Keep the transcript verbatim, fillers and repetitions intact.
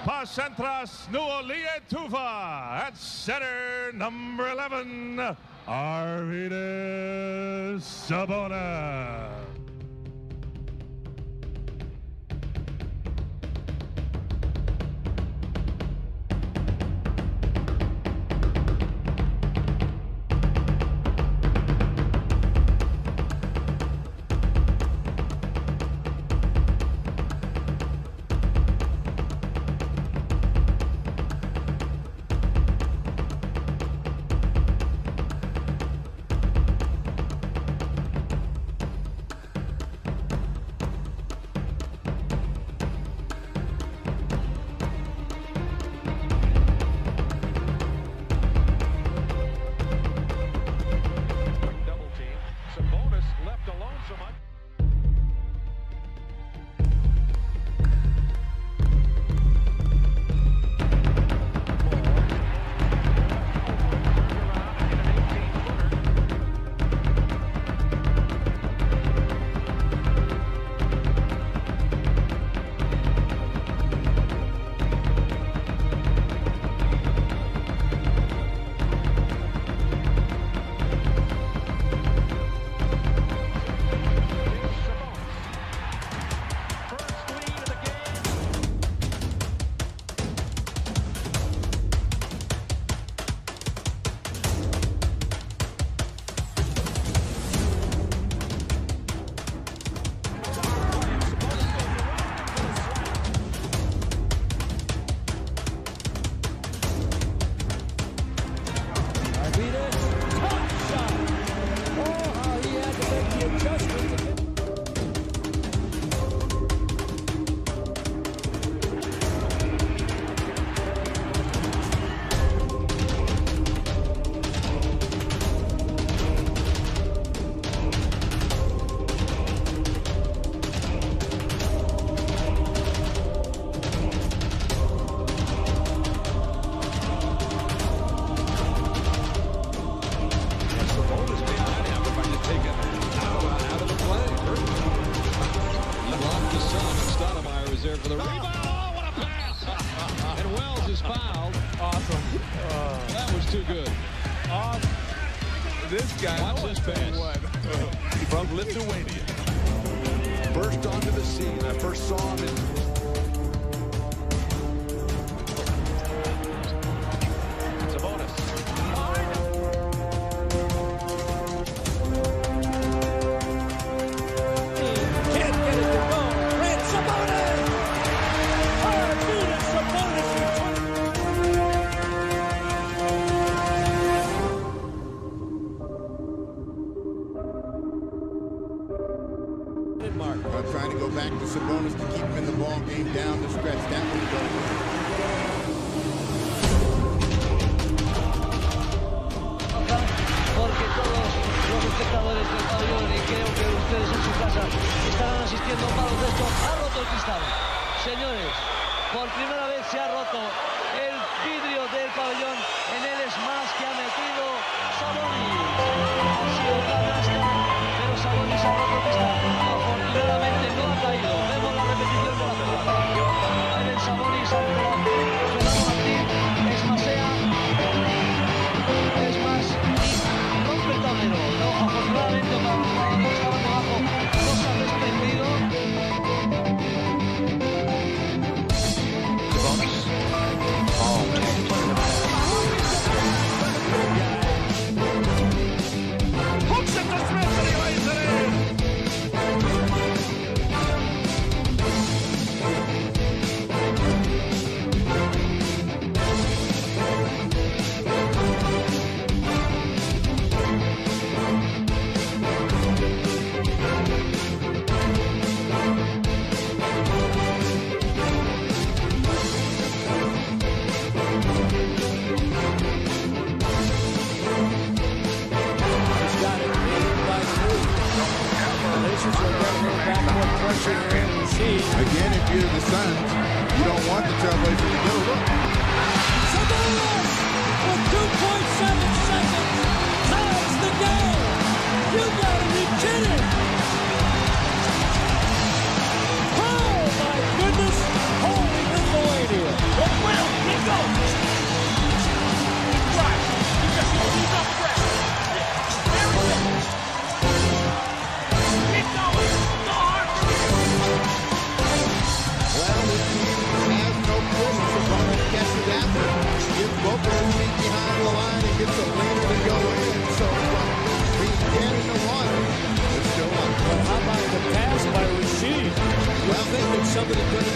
Pasentras Nuolie Tuva. At center, number eleven, Arvydas Saboni. Sabonis left alone so much. For the rebound. Oh, what a pass! And Wells is fouled. Awesome. Uh, that was too good. Awesome. This guy. Watch this pass. What? From Lithuania. Burst onto the scene. I first saw him in Sabonis. Can't get it to go. Red Sabonis! Arvydas Sabonis! Mark. I'm trying to go back to Sabonis to keep him in the ball game down the stretch. That would go. Porque todos los espectadores del pabellón, y creo que ustedes en su casa estarán asistiendo a un baloncesto, ha roto el cristal. Señores, por primera vez se ha roto el vidrio del pabellón. En él es más que ha metido Sabonis. Ha sido una canasta, pero Sabonis ha roto el cristal. Afortunadamente no ha caído. Vemos la repetición de la jugada. En el Sabonis ante Fernando Martín, es Masea, es más, y rompe el tablero. No, afortunadamente para los jugadores que estaban debajo no se han desprendido. Sabonis. Oh, hooks it to Smith and he lays it in. Again, if you're the Suns, you don't want the Trailblazers to go. Look. Sabonis with two point seven seconds ties the game. You gotta be kidding. Oh my goodness. Holy Lithuania. with a great